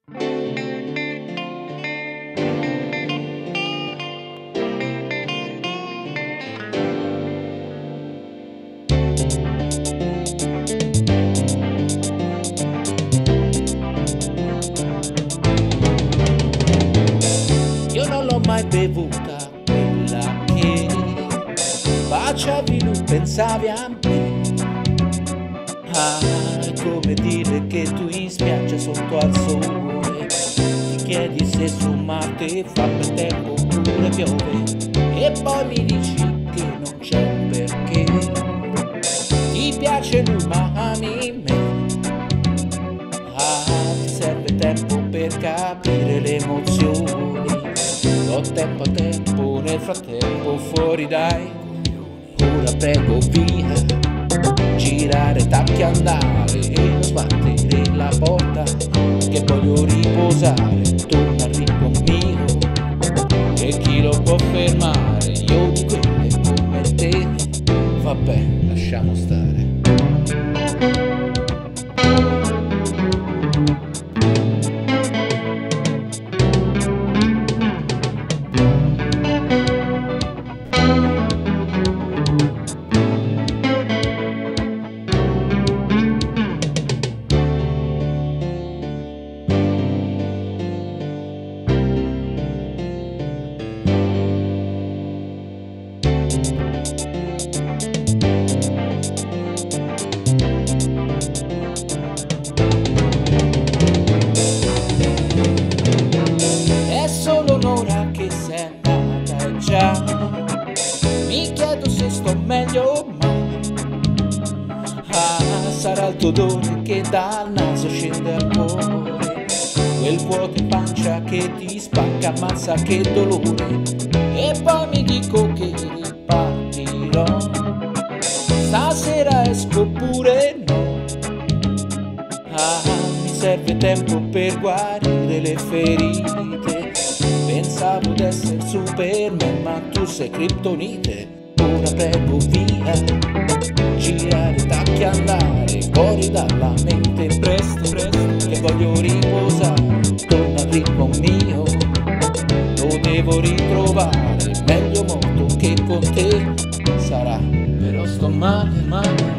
Io non l'ho mai bevuta quella che baciavi lui, pensavi a me. Ah, è come dire che tu in spiaggia sotto al sole ti chiedi se su Marte fa per tempo oppure piove, e poi mi dici che non c'è un perché. Ti piace lui ma ami me. Ah, ti serve tempo per capire le emozioni. Do tempo a tempo, nel frattempo fuori dai. Ora prego via, girare, tacchi, andare e non sbattere la porta, che voglio riposare. Torna al ritmo mio, e chi lo può fermare? Io di quelle come te. Vabbè, lasciamo stare. È solo un'ora che sei andata e già mi chiedo se sto meglio, ma sarà il tuo odore che dal naso scende al cuore, quel vuoto in pancia che ti spacca, ammazza che dolore. E poi mi dico che ripartirò, stasera esco oppure no. Mi serve tempo per guarire le ferite. Pensavo d'essere Superman, ma tu sei Kryptonite. Ora prego via, girare, tacchi, andare fuori dalla mente presto, presto, che voglio riposare. Torna al ritmo mio, lo devo ritrovare. Meglio morto che con te sarà, però sto male, male.